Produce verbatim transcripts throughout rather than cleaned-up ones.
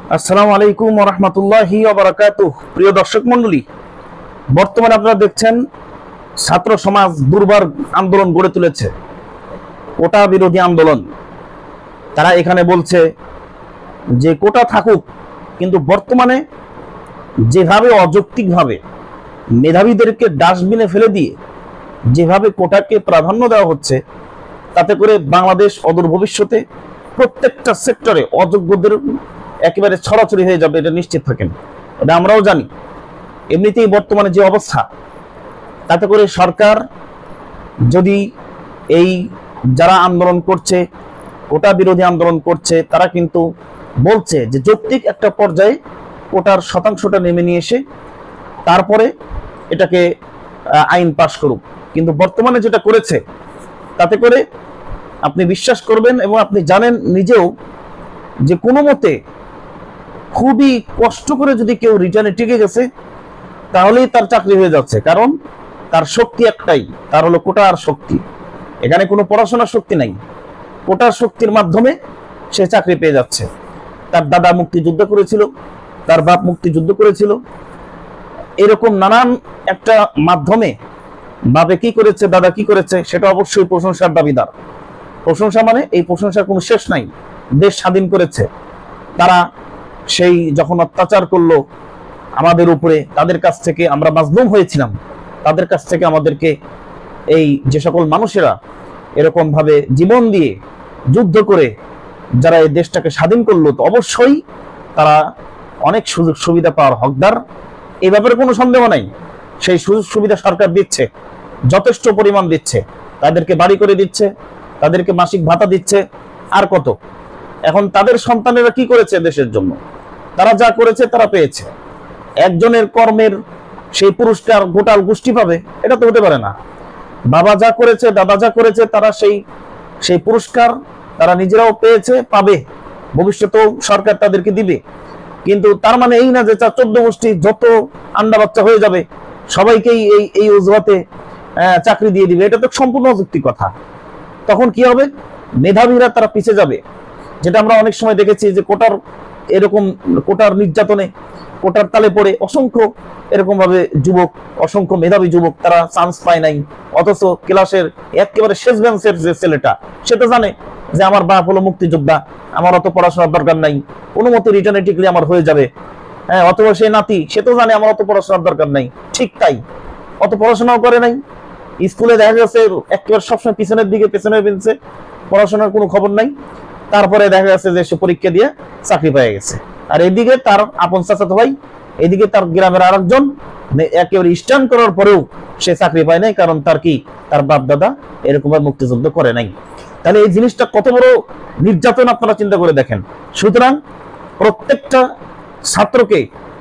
আসসালামু আলাইকুম ওয়া রাহমাতুল্লাহি ওয়া বারাকাতুহু। প্রিয় দর্শক মণ্ডলী, বর্তমানে আপনারা দেখছেন ছাত্র সমাজ দুর্বার আন্দোলন গড়ে তুলেছে, কোটা বিরোধী আন্দোলন। তারা এখানে বলছে যে কোটা থাকুক, কিন্তু বর্তমানে যেভাবে অযৌক্তিকভাবে মেধাবীদেরকে ডাস্টবিনে ফেলে দিয়ে যেভাবে কোটাকে প্রাধান্য দেওয়া হচ্ছে, তাতে করে বাংলাদেশ অদূর ভবিষ্যতে প্রত্যেকটা সেক্টরে অযোগ্যদের একেবারে ছড়াছড়ি হয়ে যাবে, এটা নিশ্চিত থাকেন। এটা আমরাও জানি। এমনিতেই বর্তমানে যে অবস্থা, তাতে করে সরকার যদি এই যারা আন্দোলন করছে, কোটা বিরোধী আন্দোলন করছে, তারা কিন্তু বলছে যে যৌক্তিক একটা পর্যায়ে কোটার শতাংশটা নেমে নিয়ে এসে তারপরে এটাকে আইন পাশ করুক। কিন্তু বর্তমানে যেটা করেছে, তাতে করে আপনি বিশ্বাস করবেন এবং আপনি জানেন নিজেও যে কোনো মতে খুবই কষ্ট করে যদি কেউ রিটার্নে টিকে গেছে, তাহলেই তার চাকরি হয়ে যাচ্ছে। কারণ তার শক্তি একটাই, তার হলো কোটার শক্তি। এখানে কোনো পড়াশোনার শক্তি নাই, কোটার শক্তির মাধ্যমে সে চাকরি পেয়ে যাচ্ছে। তার দাদা মুক্তিযুদ্ধ করেছিল, তার বাপ মুক্তিযুদ্ধ করেছিল, এরকম নানান একটা মাধ্যমে বাপে কি করেছে, দাদা কি করেছে, সেটা অবশ্যই প্রশংসার দাবিদার। প্রশংসা মানে এই প্রশংসার কোনো শেষ নাই। দেশ স্বাধীন করেছে তারা, সেই যখন অত্যাচার করলো আমাদের উপরে, তাদের কাছ থেকে আমরা মাজলুম হয়েছিলাম, তাদের কাছ থেকে আমাদেরকে এই যে সকল মানুষেরা এরকম ভাবে জীবন দিয়ে যুদ্ধ করে যারা এই দেশটাকে স্বাধীন করলো, তো অবশ্যই তারা অনেক সুযোগ সুবিধা পাওয়ার হকদার, এই ব্যাপারে কোনো সন্দেহ নাই। সেই সুযোগ সুবিধা সরকার দিচ্ছে, যথেষ্ট পরিমাণ দিচ্ছে। তাদেরকে বাড়ি করে দিচ্ছে, তাদেরকে মাসিক ভাতা দিচ্ছে, আর কত। এখন তাদের সন্তানেরা কি করেছে দেশের জন্য? তারা যা করেছে তারা পেয়েছে। একজনের কর্মের সেই পুরস্কার গোটাল গোষ্ঠী পাবে, এটা তো হতে পারে না। বাবা যা করেছে, দাদা যা করেছে, তারা সেই সেই পুরস্কার তারা নিজেরাও পেয়েছে, পাবে, ভবিষ্যতেও সরকার তাদেরকে দিবে। কিন্তু তার মানে এই না যে চোদ্দ গোষ্ঠী যত আন্ডা বাচ্চা হয়ে যাবে সবাইকেই এই এই অজুহাতে চাকরি দিয়ে দিবে, এটা তো সম্পূর্ণ অযৌক্তিক কথা। তখন কি হবে? মেধাবীরা তারা পিছিয়ে যাবে। যেটা আমরা অনেক সময় দেখেছি যে কোটার এরকম কোটার নির্যাতনে, কোটার তালে পড়ে অসংখ্য এরকম ভাবে যুবক, অসংখ্য মেধাবী যুবক তারা চান্স পায় নাই। অথচ ক্লাসের একেবারে শেষ বেঞ্চের যে ছেলেটা, সে তো জানে যে আমার বাপ হলো মুক্তিযোদ্ধা, আমার অত পড়াশোনার দরকার নাই, কোনো মতে রিটার্নে টিকলে আমার হয়ে যাবে। হ্যাঁ, অথবা সেই নাতি, সে তো জানে আমার অত পড়াশোনার দরকার নাই। ঠিক তাই, অত পড়াশোনাও করে নাই। স্কুলে দেখা গেছে একেবারে সবসময় পিছনের দিকে, পেছনের বেঞ্চে, পড়াশোনার কোনো খবর নাই। তারপরে দেখা যাচ্ছে যে সে পরীক্ষা দিয়ে চাকরি পেয়ে গেছে। আর এদিকে তার আপন চাচাতো ভাই, এদিকে তার গ্রামের আরেকজন একেবারে স্ট্যান্ড করার পরেও সে চাকরি পায় নাই। কারণ তার কি, তার বাপ দাদা এরকম মুক্তিযুদ্ধ করে নাই। তাহলে এই জিনিসটা কত বড় নির্যাতন আপনারা চিন্তা করে দেখেন। সুতরাং প্রত্যেকটা ছাত্রকে,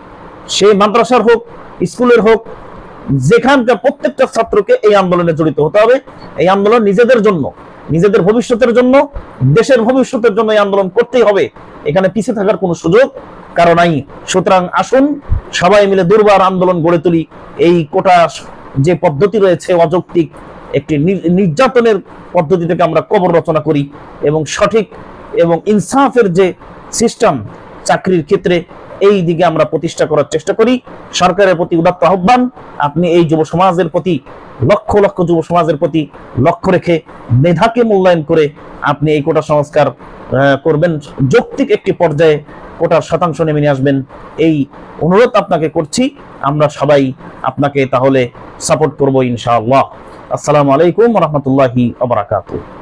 সে মাদ্রাসার হোক, স্কুলের হোক, যেখানকার প্রত্যেকটা ছাত্রকে এই আন্দোলনে জড়িত হতে হবে। এই আন্দোলন নিজেদের জন্য, নিজেদের ভবিষ্যতের জন্য, দেশের ভবিষ্যতের জন্য এই আন্দোলন করতেই হবে। এখানে পিছিয়ে থাকার কোনো সুযোগ কারো নাই। সুতরাং আসুন সবাই মিলে দুর্বার আন্দোলন গড়ে তুলি। এই কোটা যে পদ্ধতি রয়েছে অযৌক্তিক একটি নির্যাতনের পদ্ধতি থেকে আমরা কবর রচনা করি এবং সঠিক এবং ইনসাফের যে সিস্টেম চাকরির ক্ষেত্রে, এই দিকে আমরা প্রতিষ্ঠা করার চেষ্টা করি। সরকারের প্রতি উদাত্ত আহ্বান, আপনি এই যুব সমাজের প্রতি, লক্ষ লক্ষ যুব সমাজের প্রতি লক্ষ্য রেখে মেধাকে মূল্যায়ন করে আপনি এই কোটা সংস্কার করবেন, যৌক্তিক একটি পর্যায়ে কোটার শতাংশ নেমে নিয়ে আসবেন, এই অনুরোধ আপনাকে করছি। আমরা সবাই আপনাকে তাহলে সাপোর্ট করবো ইনশাআল্লাহ। আসসালামু আলাইকুম ওয়া রাহমাতুল্লাহি ওয়া বারাকাতুহু।